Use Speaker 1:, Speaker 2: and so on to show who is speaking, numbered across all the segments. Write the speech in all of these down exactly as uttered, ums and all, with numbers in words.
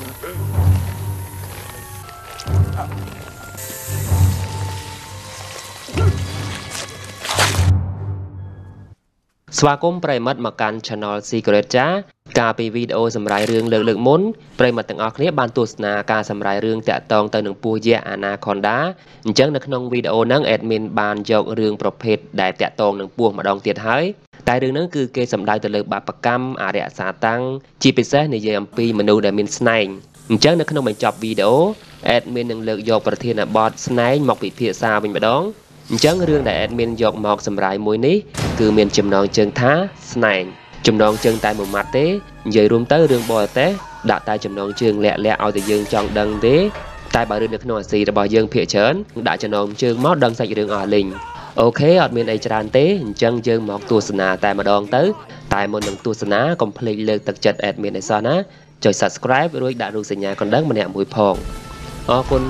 Speaker 1: สวาคมประมัดมาการ Channel Secret จ้าการไปวิดีโอสำหรับเรื่องเลือกเลือกมุนประมัดต่างออกนี้บานตุสนาการสำหรับเรื่องแตะตองเตอหนึ่งปูเยอานาคอนดาจังในขนมวิดีโอนั้นแอดมินบานยกเรื่องประเภทได้แตะตองหนึ่งปูมาดองเตียดหายแต่เรื่องนั้นคือเกสำหรับเตลือบาปกรรมอาเรียสาตังจีพิเศษในเยี่ยมปีมนูได้มินสไนน์จังในขนมบรรจบวิดีโอแอดมินหนึ่งเลือกยกประเทศบอสสไนน์หมอกปีเพียซาเป็นมาดองจังเรื่องได้แอดมินยกหมอกสำหรับมวยนี้คือเมียนจำนองเชิงท้าสไนน์จำนองเชิงตายหมู่มัดเต้ใหญ่รวมเตอเรื่องบอยเต้ด่าตายจำนองเชิงแหละแหละเอาแต่ยังจองดังเต้ตายบาเรื่องเด็กหน่อยสีแต่บอยยังเพียเฉินด่าจำนองเชิงมอดดังใส่เรื่องอ่อนลิงโอเคอดเมียนไอจานเต้จังเชิงหมอกตัวสนาตายมาดองเต้ตายมนหนึ่งตัวสนาคอมเพลย์เลิกตักจัดแอดเมียนไอซอนะจอย subscribe ด้วยด่าดูสัญญาคนดังมาเนี่ยมวยพองอ๋อคุณ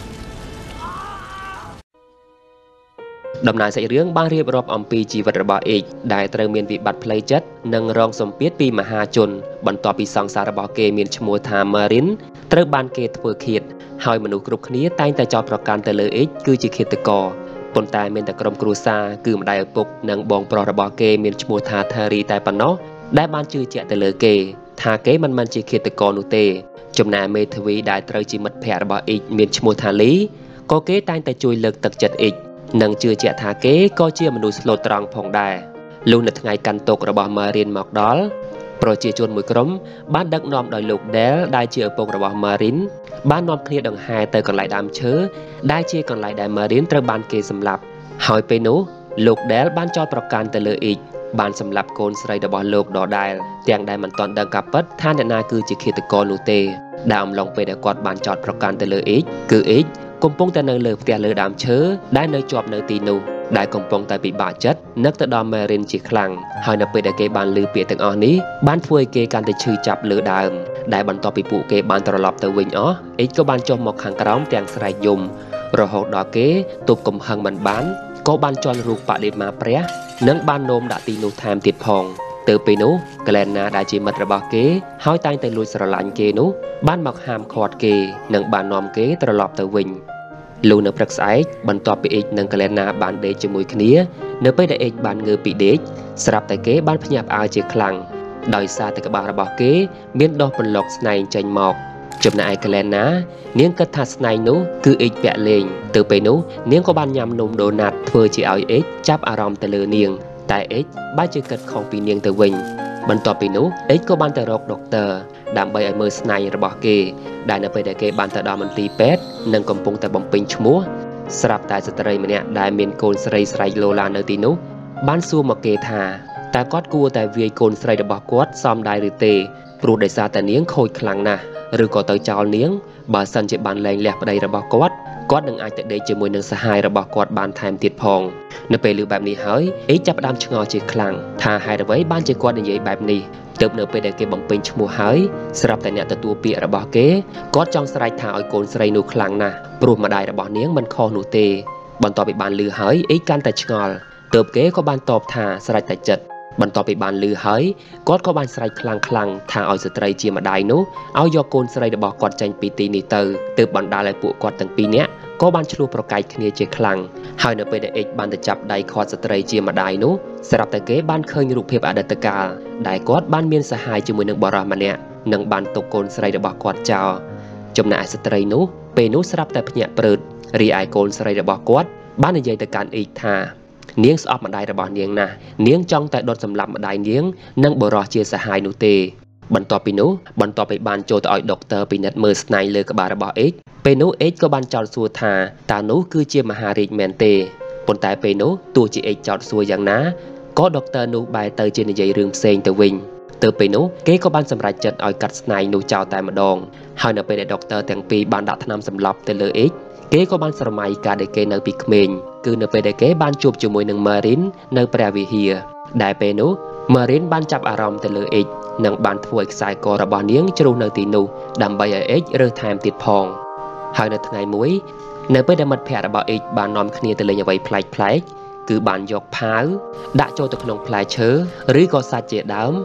Speaker 1: ดำนายใส่เรื่องบ้านเรียบรอบอมปีจีวัตรบาเอกได้เตรียมเมียนวิบัติเพลย์จัดนังรองสมเปียปีมหาชนบรรทอปีสองสารบาเกเมียนชมัวธามารินเตรียมบานเกตเพื่อเขียดหอยมนุษย์กรุบนี้แต่งแต่จอประการแต่เลยเอกคือจีเขตกอปนตายเมียนแต่กรมกรูซาคือมาได้ปุกนังบองปรระบาเกเมียนชมัวธาธารีแต่ปนเนาะได้บานชื่อเจแต่เลยเกทาเกมันมันจีเขตกอนุเตจมนาเมทวีได้เตรียมจีมัดแผ่ระบาเอกเมียนชมัวธาลีก็เกแต่งแต่จุยเลิกตักจัดเอกนังเชื่อเจตาเก๋ก็เชื่อมนุษย์โลตรังพองได้ลูกในไงกันตกระบามาเรียนหมอกดอลโปรเจจวนมวยกรมบ้านดักนอมดอยลูกเดลได้เชื่อปกระบามารินบ้านนอมเคลียดังไฮเตอร์ก่อนไหลดามเชื้อได้เชื่อก่อนไหลได้มารินตระบานเกสำหรับหอยไปนู้ลูกเดลบ้านจอดประการเตลอีกบ้านสำหรับโกนสไลด์บอลโลกดอได้เตียงได้มันตอนดังกับปัดท่านนาคือจิเคตกรลูเตดามลองไปได้กอดบ้านจอดประการเตลอีกคืออีกกงปงแต่เนยเลือกแต่เลือดำเชื้อได้เนยจอบเนยตีนูได้กงปงแต่ปีบาดจัดนักตะดอมมาเรียนจีคลังหอยนับไปได้เกบานลือเปียตังอ่อนนี้บ้านฟวยเกการแต่ชื่อจับเลือดำได้บรรทอปีปุเกบานตลอดแต่วิ่งอ๋อเอ็กก็บานจอมหมอกขังกระร้องแต่งสลายยมรอหกดอกเกตุบกลมหังมันบ้านก็บานจอนรูปปะเดมาเปรี้ยนังบ้านโนมดะตีนูไทม์ติดพองเติมไปนู้กแลนนาได้จีมัดระบาเกหอยตายแต่ลุยสระลันเกนู้บ้านหมอกหามคอดเกนังบ้านนอมเกตลอดแต่วิ่งลูนปรักษาบรรทอไปเอกนังกเลนาบานเดจมวยขณีเนไปได้เอกบานเงือปีเดจสลับแต่เก๋บ้านพญาอาเจคลังดอยซาแต่กบาระบอกเก๋เมียนดอกเป็นหลอกสไนใจหมอกจมนายกเลนาเนียงกระทัสไนนู้คือเอกแปะเลงเติมไปนู้เนียงก็บานยำนมโดนัทเพื่อจีเอาเอกจับอารมณ์แต่เลเนียงแต่เอกบ้านจะเกิดของปีเนียงเตวิงบรรทอไปนู้เอกก็บานแต่รอกดอกเตอร์ดำใบไอเมอร์สไนระบอกเกได้นไปได้เกบานแต่ดอมันตีเป็ดนังกำปงแต่บอมปิงชมัวสลับแต่สตรีมันเนี่ยได้เมียนโกนสไลสไลโลลาเนตินุบ้านซูมาเกธาแต่ก็กลัวแต่เวียโกนสไลระบอกกวดซ้อมได้หรือเตปรูได้ซาแต่เนี้ยงโคยคลังนะหรือก็เตยเจ้าเนี้ยงบาสันจะบานแรงแหลกได้ระบอกกวดกวดหนึ่งอาจจะได้จมวยหนึ่งสหายระบอกกวดบานไทม์ติดพองในเปลือแบบนี้เฮ้ยไอ้จับดำชงอจีคลังทาหายไว้บ้านจะกวดในใหญ่แบบนี้เติมเนื้อไปได้เก็บบอมเป็นชมัวหายสลับแต่เนี่ยแต่ตัวเปียระบาเก๋ก็จองสไลด์ทาอ้อยโกนสไลด์นูคลังนะปรูมาได้ระบาเนี้ยงมันคอหนูเตบรรทอไปบานลือหายไอ้การแต่ชงอลเติมเก๋ก็บานตอบทาสไลด์แต่จัดบรรทอไปบานลือหายก็ก็บานสไลด์คลังคลังทาอ้อยสไลด์เจียมาได้นู้เอายอโกนสไลด์ระบากอดใจปีตีนีเตอร์เติมบรรดาลายปุกอดตั้งปีเนี้ยก็บานชลูประกายเคลียเจคลังหายเนื้อไปได้เอกบานแต่จับได้คอสไลด์เจียมาได้นู้สลับแต่เก๋บานเคยรูปเพียบอดัตกาได้กอดบ้านเมียนสหายจมูกหนึ่งบารามันเนี่ยหนึ่งบานตกโกนสไลด์ระบากอดเจ้าจมนายสตรีนู้เปนู้สลับแต่พญาเปิดรีไอโกนสไลด์ระบากอดบ้านในใหญ่แต่การอีกทาเนียงสอบมาได้ระบาเนียงนะเนียงจ้องแต่โดนสำหรับมาได้เนียงนั่งบารอเชียสหายนูเตบรรทอปีนู้บรรทอไปบานโจตออยด็อกเตอร์ปีนัดเมอร์สไนเลยกับบาระบาเอ็กเปนู้เอ็กก็บานจอดสัวทาตานู้คือเจียมหาริกแมนเตปนแต่เปนู้ตัวจีเอ็กจอดสัวอย่างนะก็ด็อกเตอร์นูใบเตอร์เจนใหญ่เรื่องเซงเตวิงเติมไปนู้เก๋ก็บานสำหรับจัดออยกัดสไนนูเจ้าแต่มาดองหายเนไปได้ด็อกเตอร์แต่งปีบานดัดทนำสำหรับเตเลเอ็กเก๋ก็บานสมัยการได้เกเนปีเขมรคือเนไปได้เก๋บานจูบจมวยหนึ่งมารินเนปราวิเฮียได้ไปนู้มารินบานจับอารมณ์เตเลเอ็กนังบานถวยสายกอระบาเนียงจรูเนตีนูดำใบเอ็กเรือไทม์ติดพองหายในทางไงมวยเนไปได้มัดแผ่ระบาเอ็กบานนอมเคลียเตเลยังไว้พลายพลายคือบานยกพาวด่าโจตขนมพลายเชื้อหรือก็ซาเจดามเป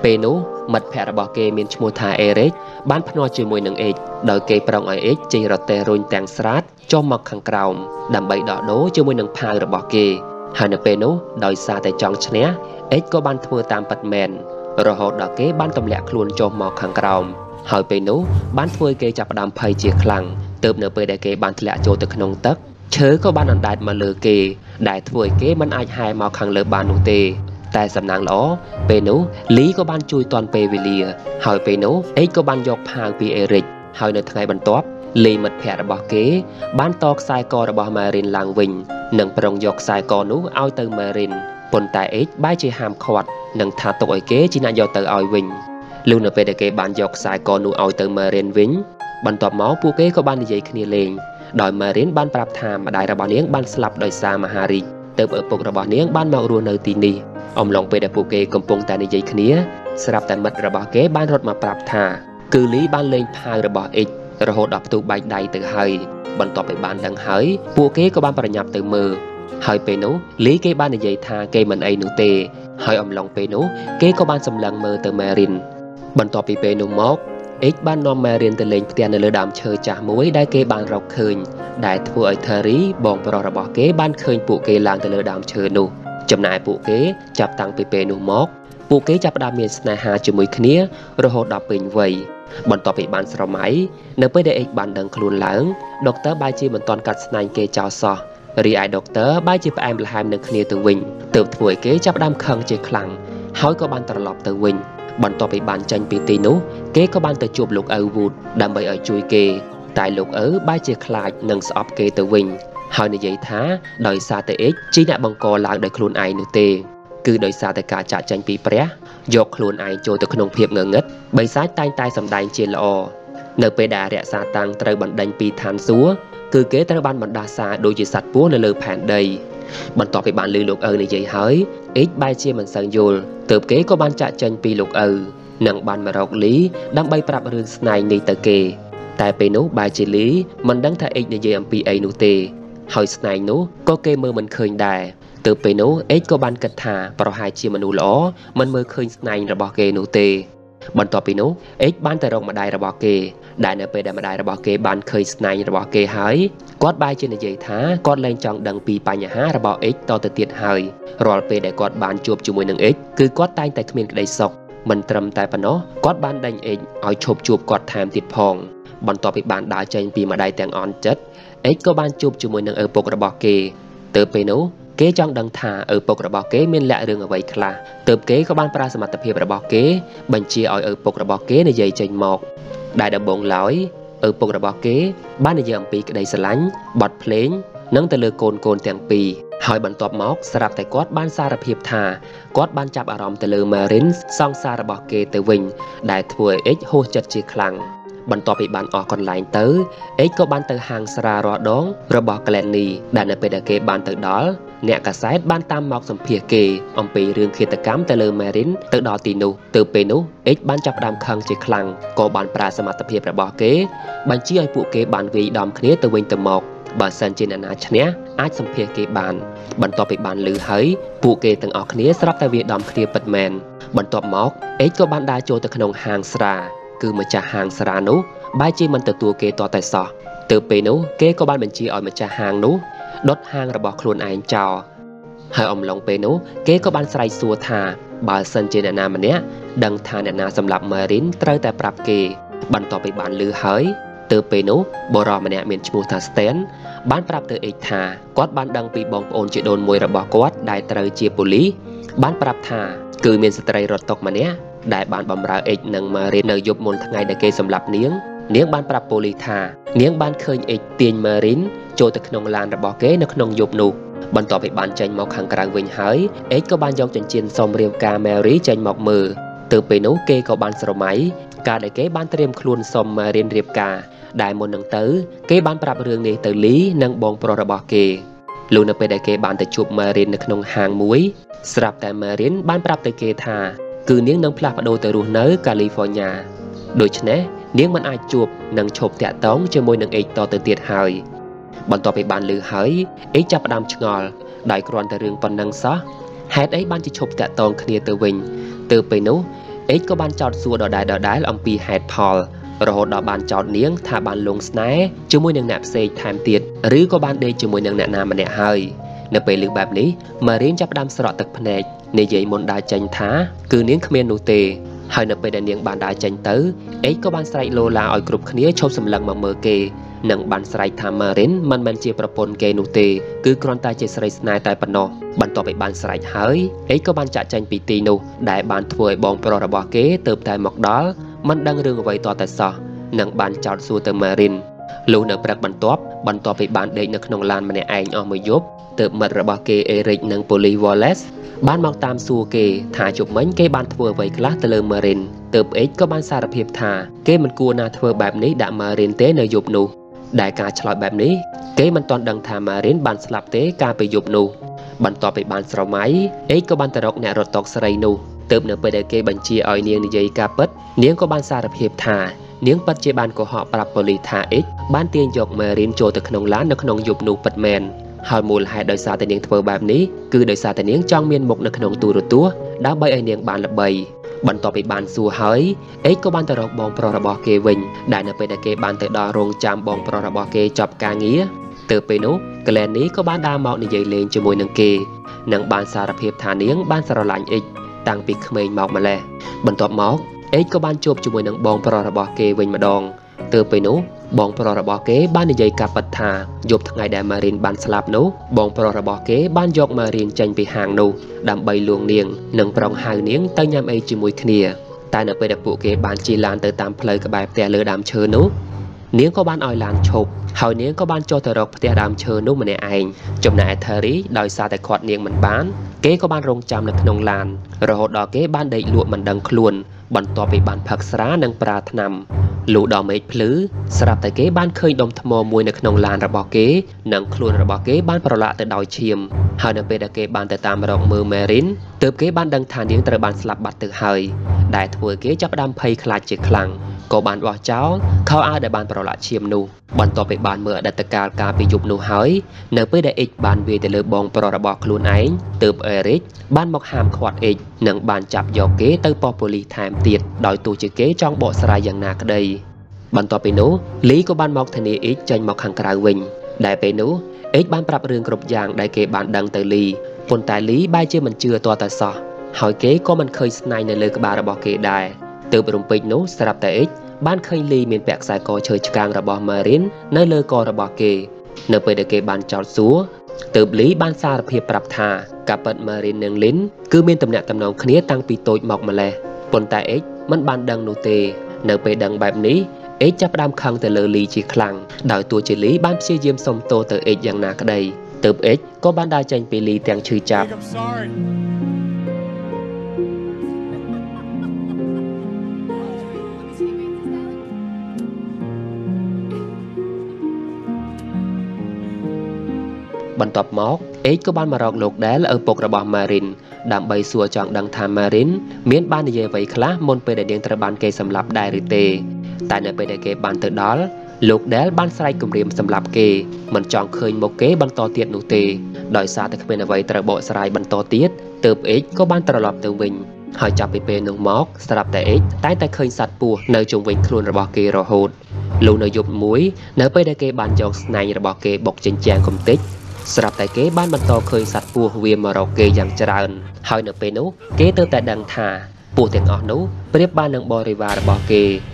Speaker 1: ពេលនោះមិត្តភ័ក្តិរបស់គេមានឈ្មោះថាអេរិកបានភ្នាល់ជាមួយនឹងអេកដោយគេប្រឹងឲ្យអេកចេញរទេះរុញទាំងស្រាតចុះមកខាងក្រោមដើម្បីដោះដូរជាមួយនឹងផាវរបស់គេហើយនៅពេលនោះដោយសារតែចង់ឈ្នះអេកក៏បានធ្វើតាមពិតមែនរហូតដល់គេបានទម្លាក់ខ្លួនចុះមកខាងក្រោមហើយពេលនោះបានធ្វើគេចាប់ផ្ដើមភ័យជាខ្លាំងទើបនៅពេលដែលគេបានធ្លាក់ចូលទៅក្នុងទឹកឈើក៏បានអណ្ដែតមកលើគេដែលធ្វើឲ្យគេមិនអាចហែមកខាងលើបាននោះទេតែសំណាងល្អពេលនោះលីក៏បានជួយទាន់ពេលវេលាហើយពេលនោះអេកក៏បានយកផាវពីអេរិកហើយនៅថ្ងៃបន្ទាប់លីមិត្តភ័ក្តិរបស់គេបានតខ្សែករបស់ម៉ារីនឡើងវិញនិងប្រុងយកខ្សែកនោះឲ្យទៅម៉ារីនប៉ុន្តែអេកបែរជាហាមឃាត់និងថាទុកឲ្យគេជាអ្នកយកទៅឲ្យវិញលុះនៅពេលដែលគេបានយកខ្សែកនោះឲ្យទៅម៉ារីនវិញបន្ទាប់មកពួកគេក៏បាននិយាយគ្នាលេងដោយម៉ារីនបានប្រាប់ថាម្ដាយរបស់នាងបានស្លាប់ដោយសារមហារីកទើបឪពុករបស់នាងបានមករស់នៅទីនេះអំឡុងពេលដែលពួកគេកំពុងតែនិយាយគ្នាស្រាប់តែមិត្តរបស់គេបានរត់មកប្រាប់ថាគឺលីបានលេងផាវរបស់អេករហូតដល់ផ្ទុះបែកដៃទៅហើយបន្ទាប់ពីបានដឹងហើយពួកគេក៏បានប្រញាប់ទៅមើលហើយពេលនោះលីគេបាននិយាយថាគេមិនអីនោះទេហើយអំឡុងពេលនោះគេក៏បានសម្លឹងមើលទៅម៉ារីនបន្ទាប់ពីពេលនោះមកអេកបាននាំម៉ារីនទៅលេងផ្ទះនៅលើដើមឈើចាស់មួយដែលគេបានរកឃើញដែលធ្វើឲ្យថារីបងប្រុសរបស់គេបានឃើញពួកគេឡើងទៅលើដើមឈើនោះចំណែកពួកគេចាប់តាំងពីពេលនោះមកពួកគេចាប់ផ្ដើមមានស្នេហាជាមួយគ្នារហូតដល់ពេញវ័យបន្ទាប់ពីបានស្រមៃនៅពេលដែលអេកបានដឹងខ្លួនឡើងដុកទ័របែរជាមិនទាន់កាត់ស្នែងគេចោលសោះរីឯដុកទ័របែរជាផ្អែមល្ហែមនឹងគ្នាទៅវិញទើបធ្វើឲ្យគេចាប់ផ្ដើមខឹងជាខ្លាំងហើយក៏បានត្រឡប់ទៅវិញបន្ទាប់ពីបានចាញ់ពីទីនោះគេក៏បានទៅជួបលោកឪវូដដើម្បីឲ្យជួយគេតែលោកឪបែរជាខ្លាចនិងស្អប់គេទៅវិញហើយនិយាយថាដោយសារតែអេកជាអ្នកបង្កឡើងដោយខ្លួនឯងនោះទេគឺដោយសារតែការចាក់ចាញ់ពីព្រះយកខ្លួនឯងចូលទៅក្នុងភាពងងឹតបិសាចតែងតែសម្ដែងជាល្អនៅពេលដែលរក្សាតាំងត្រូវបណ្ដេញពីឋានសួគ៌គឺគេត្រូវបានបណ្ដាសាដូចជាសត្វពស់នៅលើផែនដីបន្ទាប់ពីបានឮលោកឪនិយាយហើយអេកបែរជាមិនសូវយល់ទើបគេក៏បានចាក់ចេញពីលោកឪនិងបានមករកលីដើម្បីប្រាប់រឿងស្នេហ៍នេះទៅគេតែពេលនោះបែរជាលីមិនដឹងថាអេកនិយាយអំពីអីនោះទេហើយស្នេហ៍នោះក៏គេមើលមិនឃើញដែរទើបពេលនោះអេកក៏បានគិតថាប្រហែលជាមនុស្សល្អមិនមើលឃើញស្នេហ៍របស់គេនោះទេបន្ទាប់ពីនោះអេកបានទៅរកម្ដាយរបស់គេដែលនៅពេលដែលម្ដាយរបស់គេបានឃើញស្នេហ៍របស់គេហើយគាត់បែរជានិយាយថាគាត់លែងចង់ដឹងពីបញ្ហារបស់អេកតទៅទៀតហើយរាល់ពេលដែលគាត់បានជួបជាមួយនឹងអេកគឺគាត់តែងតែគ្មានក្តីសុខមិនត្រឹមតែប៉ុណ្ណោះគាត់បានដេញអេកឲ្យឈប់ជួបគាត់ថែមទៀតផងបន្ទាប់ពីបានដើរចេញពីម្ដាយទាំងអន់ចិត្តអេកក៏បានជួបជាមួយនឹងឪពុករបស់គេទើបពេលនោះគេចង់ដឹងថាឪពុករបស់គេមានលាក់រឿងអ្វីខ្លះទើបគេក៏បានប្រើសមត្ថភាពរបស់គេបញ្ជាឲ្យឪពុករបស់គេនិយាយចេញមកដែលដំបូងឡើយឪពុករបស់គេបាននិយាយអំពីក្តីស្រឡាញ់បទភ្លេងនិងទៅលើកូនកូនទាំងពីរហើយបន្ទាប់មកស្រាប់តែគាត់បានសារភាពថាគាត់បានចាប់អារម្មណ៍ទៅលើម៉ារីនសង្សាររបស់គេទៅវិញដែលធ្វើឲ្យអេកហួសចិត្តជាខ្លាំងបន្ទាប់ពីបានអស់កន្លែងទៅអេកក៏បានទៅហាងស្រារាល់ដងរបស់ក្លែននីដែលនៅពេលដែលគេបានទៅដល់អ្នកកាសែតបានតាមមកសម្ភាសគេអំពីរឿងឃាតកម្មទៅលើម៉ារីនទៅដល់ទីនោះទើបពេលនោះអេកបានចាប់ផ្ដើមខឹងជាខ្លាំងក៏បានប្រើសមត្ថភាពរបស់គេបញ្ជាឲ្យពួកគេបានវាយដំគ្នាទៅវិញទៅមកបើសិនជាអ្នកណាឈ្នះអាចសម្ភាសគេបានបន្ទាប់ពីបានលឺហើយពួកគេទាំងអស់គ្នាស្រាប់តែវាយដំគ្នាពិតមែនបន្ទាប់មកអេកក៏បានដើរចូលទៅក្នុងហាងស្រាគឺម្ចាស់ហាងស្រានោះបែរជាមិនទទួលគេតតែសោះទើបពេលនោះគេក៏បានបញ្ជាឲ្យម្ចាស់ហាងនោះដុតហាងរបស់ខ្លួនឯងចោលហើយអំឡុងពេលនោះគេក៏បានស្រែកសួរថាបើសិនជាអ្នកណាម្នាក់ដឹងថាអ្នកណាសម្លាប់ម៉ារីនត្រូវតែប្រាប់គេបន្ទាប់ពីបានលឺហើយទើបពេលនោះបុរសម្នាក់មានឈ្មោះថា Stan បានប្រាប់ទៅអេកថាគាត់បានដឹងពីបងប្អូនជីដូនមួយរបស់គាត់ដែលត្រូវជាប៉ូលីសបានប្រាប់ថាគឺមានស្ត្រីរត់តុកម្នាក់ដែលបានបម្រើអេកនិងម៉ារីននៅយប់មុនថ្ងៃដែលគេសម្លាប់នាងនាងបានប្រាប់ប៉ូលីសថានាងបានឃើញអេកទាញម៉ារីនចូលទៅក្នុងឡានរបស់គេនៅក្នុងយប់នោះបន្ទាប់ពីបានចេញមកខាងក្រៅវិញហើយអេកក៏បានយកចិញ្ចៀនសមរាមការម៉ារីចេញមកមើលទើបពេលនោះគេក៏បានស្រមៃការដែលគេបានត្រៀមខ្លួនសមម៉ារីនរៀបការដែលមុននឹងទៅគេបានប្រាប់រឿងនេះទៅលីនិងបងប្រុសរបស់គេលុះនៅពេលដែលគេបានទៅជួបម៉ារីននៅក្នុងហាងមួយស្រាប់តែម៉ារីនបានប្រាប់ទៅគេថាគឺនាងនឹងផ្លាស់ប្ដូរទៅរស់នៅកាលីហ្វ័រញ៉ាដូច្នេះនាងមិនអាចជួបនិងឈប់តាក់ទងជាមួយនឹងអេកតទៅទៀតហើយបន្ទាប់ពីបានឮហើយអេកចាប់ផ្ដើមឆ្ងល់ដោយគ្រាន់តែរឿងប៉ុណ្ណឹងសោះហេតុអីបានជាឈប់តាក់ទងគ្នាទៅវិញទើបពេលនោះเอ็กก็บ้านจอดสัวดอได้ดอได้อมปีแฮดพอลรหดดอกบานจอดเลี้ยงถ้าบานลงสแนจมวยหนังแหนบเซกแถมเตียดหรือก็บานเดจมวยหนังแหนนามันเนี่ยเฮยในไปลึกแบบนี้มาเรียนจับดำสระตึกแผนกในใหญ่มนดาจันท้าคือเลี้ยงขมิ้นนูเตให้ในไปเดียงบานดาจันเตอเอ็กก็บานใส่โลลาอ่อยกรุบขนี้ชมสำลังมาเมอเกหนังบันใส่ทำมาเรนมันมันเจียประปนเกนูเตคือกรอนตาเจสไรสนายตายปนนอบันต่อไปบันใส่เฮ้ยเอ็กก็บันจะจันปีตีนูได้บันถวยบองปรระบเกเติบแต่หมอกดอลมันดังเรื่องไว้ต่อแต่ซอหนังบันจอดสูเตมารินลูเนปรักบันตอบบันต่อไปบันเด็กนักนองลานมันในไอออมยุบเติบมัดระบเกเอริกหนังโพลีวอลเลสบ้านมองตามสูเกถ่ายจุบมันเกบันถวยไว้คลาตะเลมารินเติบเอ็กก็บันสารเพียบถ่าเกมันกลัวนาถวยแบบนี้ด่ามารินเตในยุบนูได้การฉลาดแบบนี้เกมันตอนดังทามาเรนบันสลับเตการไปยุบนูบันต่อไปบันสระไม้เอ็กก็บันตะรกแนรถตอกสไลนูเติมเนื้อไปได้เกบัญชีออยเนียงในใจกาเปิดเนียงก็บันสารเพียบถ่าเนียงปัจเจบันก็หอบปรับปริธาเอ็กบ้านเตียงยกมาเรียนโจตะขนงล้านในขนงยุบนูปัดแมนฮาร์มูลให้โดยซาแต่เนียงเทอแบบนี้คือโดยซาแต่เนียงจ้องเมียนหมกในขนงตูรตัวดาวใบไอเนียงบานละใบบันต่อไปบานสูเฮยเอ็กก็บันตะรกบองปรระบเกวิงได้เนื้อไปได้เกบันเตดอรงจามบองปรระบเกจับกาเงี้ยเติบไปนุกแลนนี้ก็บ้านดาเมาในใหญ่เลงจมวยนังเกนังบานสารเพียบฐานเนียงบ้านสารหลังเอ็กต่างปีเขมรเมามาแลบันต่อมอกเอ็กก็บ้านจบจมวยนังบองปรระบเกวิงมาดองเติบไปนุบองปรระบเกบ้านในใหญ่กับปัตตายบทั้งไงแดมารินบ้านสลับนุบองปรระบเกบ้านยกมารินจันไปห่างนุดำใบลวงเนียงนังปรองหายเนียงตั้งยามไอจมวยเนียแต่เนื้อไปดับปุเกบ้านจีลานเติมตามเพลย์กับแบบแต่เลือดำเชิญนุเนียงก็บ้านออยลานฉบเฮาเนียงก็บ้านโจตรกแต่ดำเชิญนุมันในไอจมนายเทอรี่ดอยซาแต่ขอดเนียงมันบ้านเก๋ก็บ้านโรงจำในขนงลานรหดดอกเก๋บ้านได้ลวดมันดังคลวนบันต่อไปบ้านผักสระนังปราถนำลูดอกเมฆพลื้อสลับแต่เก๋บ้านเคยดมทมมวยในขนงลานระบอกเก๋นังคลวนระบอกเก๋บ้านประหลาดแต่ดอยเชียมเฮาเดินไปดักเก๋บ้านแต่ตามรองมือแมรินเติบเก๋บ้านดังฐานเนียงตระบ้านสลับบัดตึกเฮยได้ถวยเก๋จับดำไพคลาดเจคลังก็บ้านว่าเจ้าเขาอาได้บ้านประหลาดเชียมนูบันต่อไปบ้านเมื่อดัตการการไปยุบนูเฮยเนื้อไปได้เอกบ้านเวเดเลบองประระบอกคลูนไอเติบเอริกบ้านมอกหามขวดเอกหนังบ้านจับยอกเก๋เติบปอปุลีแถมเตียดดอยตูจือเก๋จ้องเบาสลายอย่างหนักได้บันต่อไปนู้ลีก็บ้านมอกทะเลเอกจันมอกขังกลางวิงได้ไปนู้เอกบ้านปรับเรื่องกรบยางได้เก๋บ้านดังเตลีปนแต่ลีใบเชื่อมันเชื่อตัวแต่ซอหอยเก๋ก็มันเคยสไนในเลยกบาระบอกเก๋ได้เติบรวมไปนู้สลับแต่เอกบ้านเคยลีเมียนแปกสายกอเชยกลางระบอบมารินในเลอกอระบอเกเนไปเดเกบ้านจอดซัวเติบลีบ้านซาเพียปรับทากับเปิดมารินเนืองลิ้นคือเมียนตำแหน่งตำนองคเนียตั้งปีโตยหมอกมาแลปนแต่เอ็กมันบ้านดังนูเตเนไปดังแบบนี้เอ็กจับดามคังแต่เลอลีจีคลังดาวตัวเจลีบ้านเชียเยี่ยมสมโตเตอเอ็กอย่างหนักใดเติบเอ็กก็บ้านได้จังปีลีแตงชื่อจับบรรทบมอกเอ็กก็บ้านมารอกโลกแดลเออปกระบอบมารินดำใบสัวจองดังทามมารินเมียนบ้านในเยไว้คละมนไปได้เดียงตระบานเกสำหรับได้หรือเตแต่ในไปได้เกบ้านเตอดอลโลกแดลบ้านไซกุมเรียมสำหรับเกมันจองเคยโมเกบันตอเตียดนูเตดอยซาแต่เป็นเอาไว้ตระโบสลายบันตอเตียดเติบเอ็กก็บ้านตระลอบเติมวิงหอยจับไปเป็นนงมอกสลับแต่เอ็กใต้แต่เคยสัตว์ปูในจงวิงครูนระบอกเกรโหดลูในยุบมุ้ยในไปได้เกบ้านจองในระบอกเกบกเจนแจงคมติกสลับแต่เก๋บ้านบรรทอเคยสัตว์ปูเวียมารอเกอย่างเจริญหอยเนเปนุเก๋เติมแต่ดังทาปูเตียงออกนุเปรียบบ้านนังบริวารบอกเก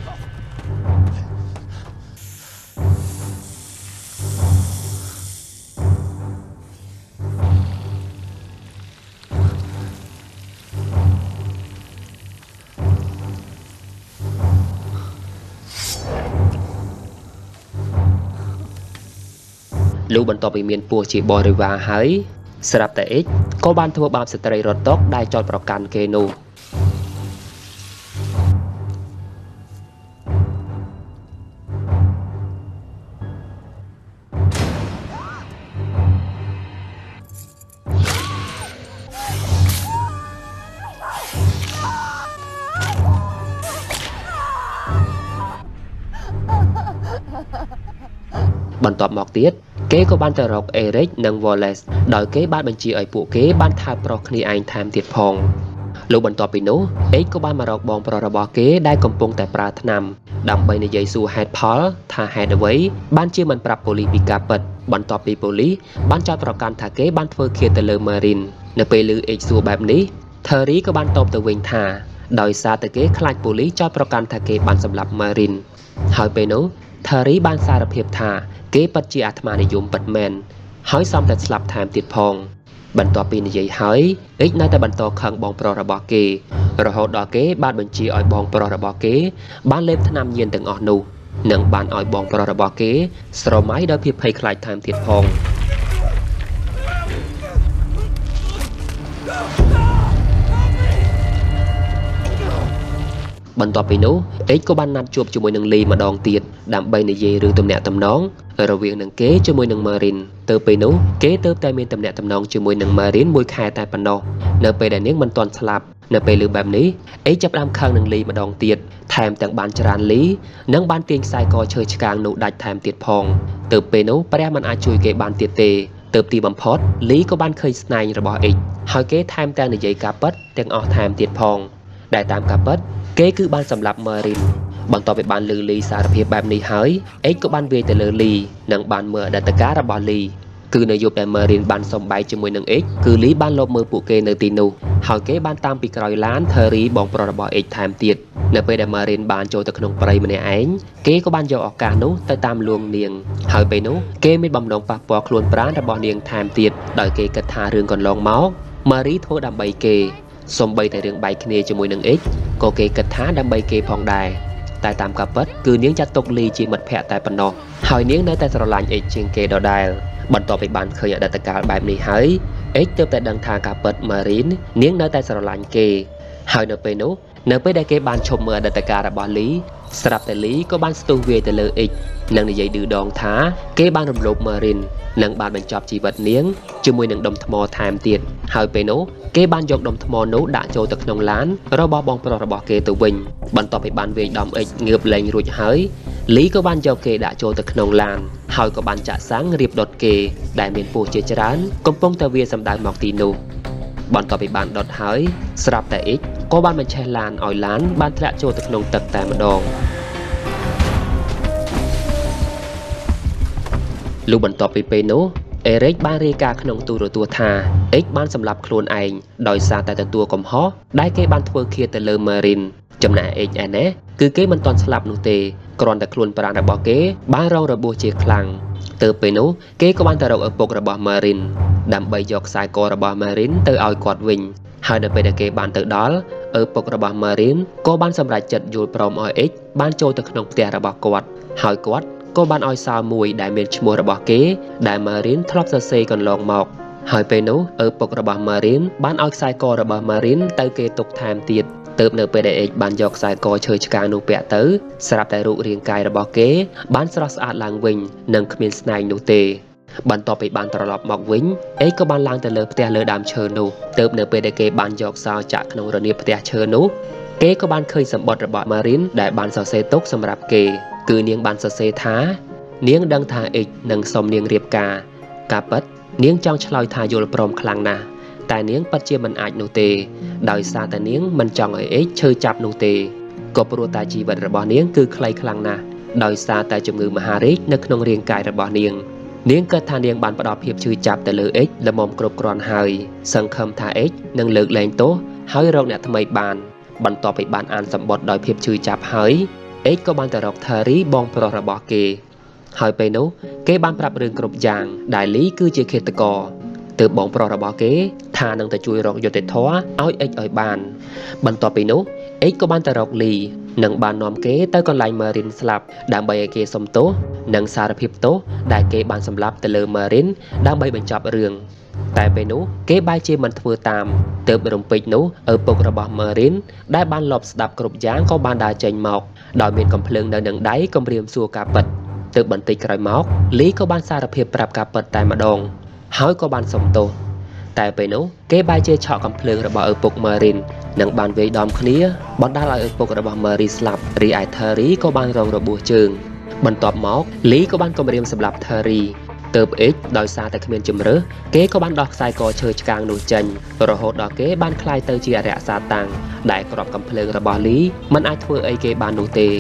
Speaker 1: ลูกบรรทอไปเมียนปูจีบริวารหายสลับแต่เอ็กก็บ้านทัวบามสตรีรถตกได้จอดประกันเกนูบรรทบหมอกเตียดเก๋ก็บ้านตะรกเอริกนังวอลเลสโดยเก๋บ้านบัญชีไอปูเก๋บ้านทาปรอกนีไอแถมติดพองលោកបន្ទាប់ពីនោះអេកក៏បានមករកបងប្រុសរបស់គេដែលកំពុងតែប្រើថ្នាំដើម្បីនិយាយសួរហេតុផលថាហេតុអ្វីបានជាមិនប្រាប់ប៉ូលីសពីការពិតបន្ទាប់ពីប៉ូលីសបានចោទប្រកាន់ថាគេបានធ្វើឃាតទៅលើ Marine នៅពេលឮអេកសួរបែបនេះ Terry ក៏បានតបទៅវិញថាដោយសារតែគេខ្លាចប៉ូលីសចោទប្រកាន់ថាគេបានសម្លាប់ Marine ហើយពេលនោះ Terry បានសារភាពថាគេពិតជាអាត្មានិយមពិតមែនហើយសមតែស្លាប់ថែមទៀតផងបន្ទាប់ពីនិយាយហើយអេកនៅតែបន្តខឹងបងប្រុសរបស់គេរហូតដល់គេបានបញ្ជាឲ្យបងប្រុសរបស់គេបានលេបថ្នាំញៀនទាំងអស់នោះនិងបានឲ្យបងប្រុសរបស់គេស្រមៃដោយភាពភ័យខ្លាចថែមទៀតផងបន្ទាប់ពីនោះអេកក៏បានណាត់ជួបជាមួយនឹងលីម្ដងទៀតដើម្បីនិយាយរឿងទំនាក់ទំនងរវាងនឹងគេជាមួយនឹង Marine ទៅពេលនោះគេទៅតែមានទំនាក់ទំនងជាមួយនឹង Marine មួយខែតែប៉ុណ្ណោះនៅពេលដែលនាងមិនទាន់ស្លាប់នៅពេលលើបែបនេះអេកចាប់ផ្ដើមខឹងនឹងលីម្ដងទៀតថែមទាំងបានច្រានលីនិងបានទាញខ្សែកឈើឆ្កាងនោះដាច់ថែមទៀតផងទៅពេលនោះព្រះមិនអាចជួយគេបានទៀតទេទៅទីបំផុតលីក៏បានឃើញស្នែងរបស់អេកហើយគេថែមទាំងនិយាយការពិតទាំងអស់ថែមទៀតផងដែលតាមការពិតគេគឺបានសម្លាប់ Marine បន្ទាប់ពីបានលឺលីសារភាពបែបនេះហើយអេកក៏បានវាយទៅលើលីនិងបានមើលអតីតកាលរបស់លីគឺនៅយប់ដែល Marine បានសំបែកជាមួយនឹងអេកគឺលីបានលបមើលពួកគេនៅទីនោះហើយគេបានតាមពីក្រោយឡាន Terry បងប្រុសរបស់អេកថែមទៀតនៅពេលដែល Marine បានចូលទៅក្នុងព្រៃម្នាក់ឯងគេក៏បានយកឱកាសនោះទៅតាមលួងនាងហើយពេលនោះគេមានបំណងប៉ះពាល់ខ្លួនប្រាណរបស់នាងថែមទៀតដោយគេគិតថារឿងកន្លងមក Marie ធ្វើដើម្បីគេសំបីតែរឿងបែកគ្នាជាមួយនឹងអេកក៏គេគិតថាដើម្បីគេផងដែរតែតាមការពិតគឺនាងចាត់ទុកលីជាមិត្តភក្តិតែប៉ុណ្ណោះហើយនាងនៅតែស្រឡាញ់អេកជាងគេដដែលបន្ទាប់ពីបានឃើញអតីតកាលបែបនេះហើយអេកទើបតែដឹងថាការពិត Marine នាងនៅតែស្រឡាញ់គេហើយនៅពេលនោះនៅពេលដែលគេបានឈប់មើលអតីតកាលរបស់លីស្រាប់តែលីក៏បានស្ទុះវាយទៅលើអេកនិងនិយាយឌឺដងថាគេបានរំលោភ Marine និងបានបញ្ចប់ជីវិតនាងជាមួយនឹងដុំថ្មថែមទៀតហើយពេលនោះគេបានយកដុំថ្មនោះដាក់ចូលទៅក្នុងឡានរបស់បងប្រុសរបស់គេទៅវិញបន្ទាប់ពីបានវាយដំអេកងើបលែងរួចហើយលីក៏បានយកគេដាក់ចូលទៅក្នុងឡានហើយក៏បានចាក់សាំងរៀបដុតគេដែលមានពស់ជាច្រើនកំពុងតែវាសម្ដៅមកទីនោះបន្ទាប់ពីបានដុតហើយស្រាប់តែអេកក៏បានបញ្ឆេះឡានឲ្យឡានបានធ្លាក់ចូលទៅក្នុងទឹកតែម្ដងលុះបន្ទាប់ពីពេលនោះអេរិកបានរាយការណ៍ក្នុងទូរទស្សន៍ថាអេកបានសម្លាប់ខ្លួនឯងដោយសារតែទទួលកំហុសដែលគេបានធ្វើឃាតទៅលើ Marine ចំណែកអេកឯណេះគឺគេមិនទាន់ស្លាប់នោះទេគ្រាន់តែខ្លួនប្រាណរបស់គេបានរងរបួសជាខ្លាំងទៅពេលនោះគេក៏បានទៅរកឪពុករបស់ Marine ដើម្បីយកខ្សែករបស់ Marine ទៅឲ្យគាត់វិញហើយនៅពេលដែលគេបានទៅដល់ឪពុករបស់ Marine ក៏បានសម្រេចចិត្តយល់ព្រមឲ្យអេកបានចូលទៅក្នុងផ្ទះរបស់គាត់ហើយគាត់ក៏បានឲ្យសោមួយដែលមានឈ្មោះរបស់គេដែល Marine ធ្លាប់សរសេរកន្លងមកហើយពេលនោះឪពុករបស់ Marine បានឲ្យខ្សែករបស់ Marine ទៅគេទុកថែមទៀតទើបនៅពេលដែលអេកបានយកខ្សែកឈើឆ្កាងនោះពាក់ទៅស្រាប់តែរូបរាងកាយរបស់គេបានស្រស់ស្អាតឡើងវិញនិងគ្មានស្នែងនោះទេបន្ទាប់ពីបានត្រឡប់មកវិញអេកក៏បានឡើងទៅលើផ្ទះលើដើមឈើនោះទើបនៅពេលដែលគេបានយកសោចាក់ក្នុងរនាបផ្ទះឈើនោះគេក៏បានឃើញសម្បត្តិរបស់ Marine ដែលបានសរសេរទុកសម្រាប់គេគឺនាងបានសរសេរថានាងដឹងថាអេកនឹងសុំនាងរៀបការការពិតនាងចង់ឆ្លើយថាយល់ព្រមខ្លាំងណាស់តែនាងពិតជាមិនអាចនោះទេដោយសារតែនាងមិនចង់ឲ្យអេកឈឺចាប់នោះទេក៏ព្រោះតែជីវិតរបស់នាងគឺខ្លីខ្លាំងណាស់ដោយសារតែជំងឺមហារីកនៅក្នុងរាងកាយរបស់នាងនាងគិតថានាងបានផ្ដល់ភាពឈឺចាប់ទៅលើអេកល្មមគ្រប់គ្រាន់ហើយសង្ឃឹមថាអេកនឹងលើកលែងទោសហើយរកអ្នកថ្មីបានបន្ទាប់ពីបានអានសម្បត្តិដោយភាពឈឺចាប់ហើយអេកក៏បានទៅរក Terry បងប្រុសរបស់គេហើយពេលនោះគេបានប្រាប់រឿងគ្រប់យ៉ាងដែលលីគឺជាឃាតករទើបបងប្រុសរបស់គេថានឹងទៅជួយរកយុត្តិធម៌ឲ្យអេកឲ្យបានបន្ទាប់ពីនោះអេកក៏បានទៅរកលីនិងបាននាំគេទៅកន្លែង Marine ស្លាប់ដើម្បីឲ្យគេសុំទោសនិងសារភាពទោសដែលគេបានសម្លាប់ទៅលើ Marine ដើម្បីបញ្ចប់រឿងតែពេលនោះគេបែរជាមិនធ្វើតាមទើបរំពេចនោះឪពុករបស់ Marine ដែលបានលបស្ដាប់គ្រប់យ៉ាងក៏បានដើរចេញមកដោយមានកំភ្លើងនៅនឹងដៃគំរាមសួរការពិតទើបបន្តិចក្រោយមកលីក៏បានសារភាពប្រាប់ការពិតតែម្ដងហើយក៏បានសុំទោសតែពេលនោះគេបែរជាឆក់កំភ្លើងរបស់ឪពុក Marine និងបានវាយដំគ្នាបណ្ដាលឲ្យឪពុករបស់ Marine ស្លាប់រីឯ Terry ក៏បានរងរបួសជើងបន្ទាប់មកលីក៏បានគំរាមសម្លាប់ Terry Tើបអិចដោយសារតែគ្មានជំរើសគេក៏បានដោះខ្សែកឈើឆ្កាងនោះចេញរហូតដល់គេបានคล้ายទៅជាអរិយសាតាំងដែលក្របកំភ្លើងរបស់លីមិនអាចធ្វើអីគេបាននោះទេ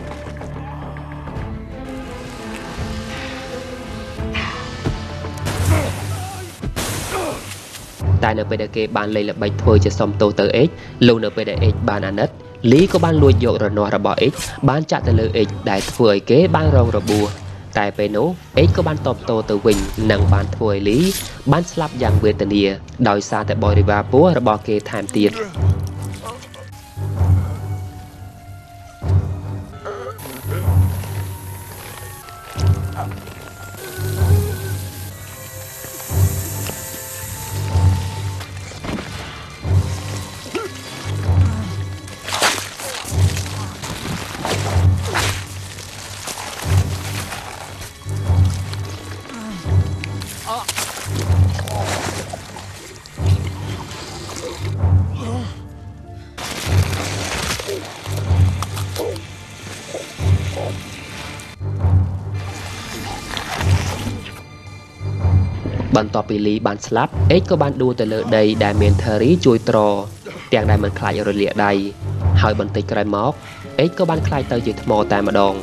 Speaker 1: តែនៅពេលដែលគេបានលេងល្បិចធ្វើជាសុំទោសទៅអិចលោកនៅពេលដែលអិចបានអាណិតលីក៏បានលួចយករនាស់របស់អិចបានចាក់ទៅលើអិចដែលធ្វើឲ្យគេបានរងរបួសតែពេលនោះអិចក៏បានតបតទៅវិញនិងបានធ្វើឲ្យលីបានស្លាប់យ៉ាងវេទនាដោយសារតែបរិវារពស់របស់គេថែមទៀតបន្ទាប់ពីលីបានស្លាប់អេចក៏បានដួលទៅលើដីដែលមានថេរីជួយត្រទាំងដែលមិនខ្លាចរលាកដៃហើយបន្តិចក្រោយមកអេចក៏បានខ្លាចទៅជាថ្មតែម្ដង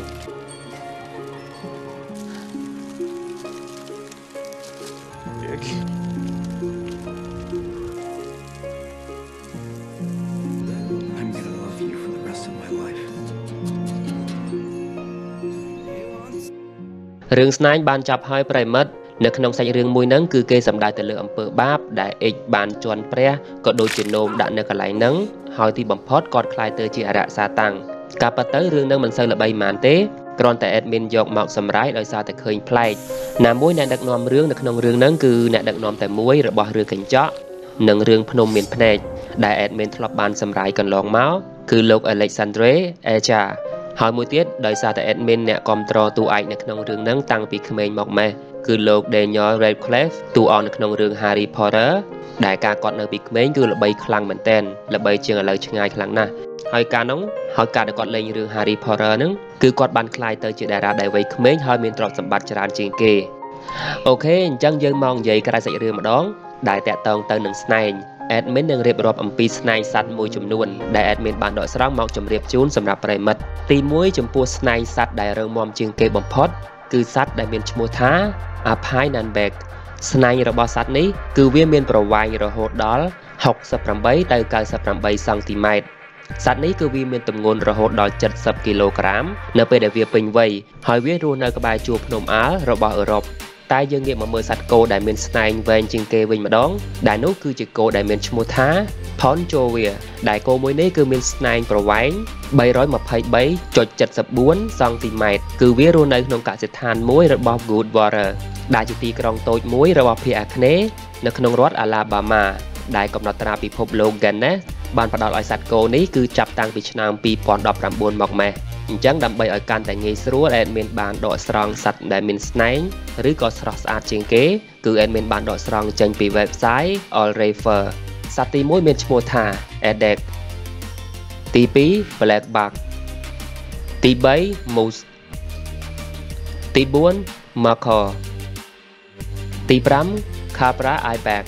Speaker 1: រឿងស្នេហ៍បានចាប់ហើយប្រិមិត្តនៅក្នុងសាច់រឿងមួយហ្នឹងគឺគេសម្ដៅទៅលើអំពើបាបដែលអិចបានជន់ព្រះក៏ដូចជានោមដាក់នៅកន្លែងហ្នឹងហើយទីបំផុតគាត់ខ្លាយទៅជាអរិយសាតាំងការពិតទៅរឿងហ្នឹងមិនសូវល្បីប៉ុន្មានទេគ្រាន់តែ admin យកមកសម្រាយដោយសារតែឃើញប្លែកណាមួយអ្នកដឹកនាំរឿងនៅក្នុងរឿងហ្នឹងគឺអ្នកដឹកនាំតែមួយរបស់រឿងកញ្ចក់និងរឿងភ្នំមានភ្នែកដែល admin ធ្លាប់បានសម្រាយកន្លងមកគឺលោក Alexandre Aja ហើយមួយទៀតដោយសារតែ admin អ្នកគ្រប់គ្រងតួឯកនៅក្នុងរឿងហ្នឹងតាំងពីក្មេងមកម៉េះគឺលោក Daniel Radcliffe តួអង្គនៅក្នុងរឿង Harry Potter ដែលការគាត់នៅពីក្មេងគឺល្បីខ្លាំងមែនទែនល្បីជាងឥឡូវឆ្ងាយខ្លាំងណាស់ហើយការនោះហើយការដែលគាត់លេងរឿង Harry Potter ហ្នឹងគឺគាត់បានក្លាយទៅជាតារាដែលវ័យក្មេងហើយមានទ្រព្យសម្បត្តិច្រើនជាងគេអូខេអញ្ចឹងយើងមកនិយាយក្រៅសាច់រឿងម្ដងដែលតាក់ទងទៅនឹងស្នែង admin នឹងរៀបរាប់អំពីស្នែងសត្វមួយចំនួនដែល admin បានដកស្រង់មកជម្រាបជូនសម្រាប់ប្រិមិត្តទីមួយចំពោះស្នែងសត្វដែលរឹងមាំជាងគេបំផុតគឺសត្វដែលមានឈ្មោះថា Apinanbek ស្នែងរបស់សត្វនេះគឺវាមានប្រវែងរហូតដល់ហុកសិបប្រាំបីទៅកៅសិបប្រាំបីសង់ទីម៉ែត្រសត្វនេះគឺវាមានទម្ងន់រហូតដល់เจ็ดสิบគីឡូក្រាមនៅពេលដែលវាពេញវ័យហើយវារស់នៅក្បែរជួរភ្នំអាល់របស់អឺរ៉ុបតែយើងងាកមកមើលសត្វគោដែលមានស្នែងវែងជាងគេវិញម្ដងដែលនោះគឺជាគោដែលមានឈ្មោះថា Ponchovia ដែលគោមួយនេះគឺមានស្នែងប្រវែងបីរយម្ភៃបីចុចเจ็ดสิบสี่សង់ទីម៉ែត្រគឺវារស់នៅក្នុងកសិដ្ឋានមួយរបស់ Goodwater ដែលជាទីក្រុងតូចមួយរបស់ភាគអាគ្នេយ៍នៅក្នុងរដ្ឋ Alabama ដែលកំណត់ត្រាពិភពលោក Guinness បានផ្ដល់ឲ្យសត្វគោនេះគឺចាប់តាំងពីឆ្នាំពីរពាន់ដប់ប្រាំបួនមកម៉េះអញ្ចឹងដើម្បីឲ្យកាន់តែងាយស្រួល admin បានដកស្រង់សត្វដែលមានស្នែងឬក៏ស្រស់ស្អាតជាងគេគឺ admin បានដកស្រង់ចេញពី website Allrefer សត្វទីមួយមានឈ្មោះថា Edek ទីពីរ Black Buck ទីបី Moose ទីបួន Macaw ទីប្រាំ Capra Ibex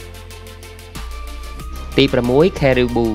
Speaker 1: ទីប្រាំមួយ Caribou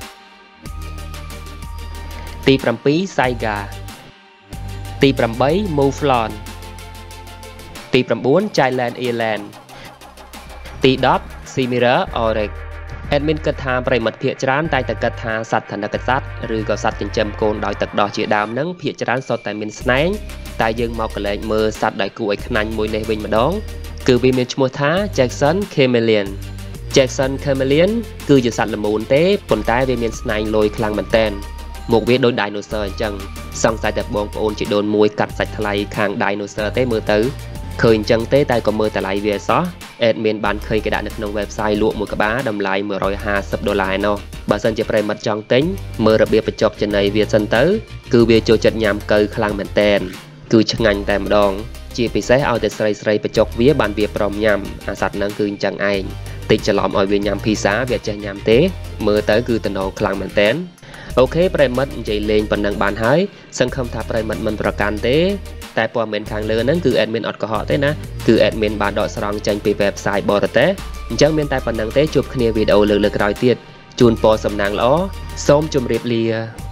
Speaker 1: ទីប្រាំពីរ Saiga ទីប្រាំបី Mouflon ទីប្រាំបួន Giant Eland ទីដប់ Chimera Oryx admin គិតថាប្រិមិត្តភាគច្រើនតែតែគិតថាសត្វថនិកសត្វឬក៏សត្វចិញ្ចឹមកូនដោយទឹកដោះជាដើមហ្នឹងភាគច្រើនសុទ្ធតែមានស្នែងតែយើងមកកលែងមើលសត្វដែលគួរឲ្យខ្នាញ់មួយនេះវិញម្ដងគឺវាមានឈ្មោះថា Jackson Chameleon Jackson Chameleon គឺជាសត្វល្មូនទេប៉ុន្តែវាមានស្នែងលយខ្លាំងមែនទែនមកវាដូច dinosaur អញ្ចឹងសង្ស័យតែបងប្អូនជីដូនមួយកាត់សាច់ថ្លៃខាង dinosaur ទេមើលទៅឃើញអញ្ចឹងទេតែក៏មើលតម្លៃវាសោះ admin បានឃើញគេដាក់នៅក្នុង website លក់មួយក្បាលតម្លៃមួយរយห้าสิบដុល្លារឯណោះបើសិនជាប្រិមិត្តចង់ទិញមើលរបៀបបញ្ចុកចំណីវាសិនទៅគឺវាចូលចិត្តញ៉ាំកៅខ្លាំងមែនតែនគឺឆ្ងាញ់តែម្ដងជាពិសេសឲ្យតែស្រីស្រីបញ្ចុកវាបានវាព្រមញ៉ាំអាសត្វហ្នឹងគឺអញ្ចឹងឯងតិចច្រឡំឲ្យវាញ៉ាំភីសាវាចេះញ៉ាំទេមើលទៅគឺតំណងខ្លាំងមែនតែនអូខេប្រិមិត្តនិយាយលេងប៉ុណ្ណឹងបានហើយសង្ឃឹមថាប្រិមិត្តមិនប្រកាន់ទេតែព័ត៌មានខាងលើហ្នឹងគឺ admin អត់កុហកទេណាគឺ admin បានដកស្រង់ចេញពី website បរទេសអញ្ចឹងមានតែប៉ុណ្្នឹងទេជួបគ្នាវីដេអូលើកលើក្រោយទៀតជូនពរសំណាងល្អសូមជម្រាបលា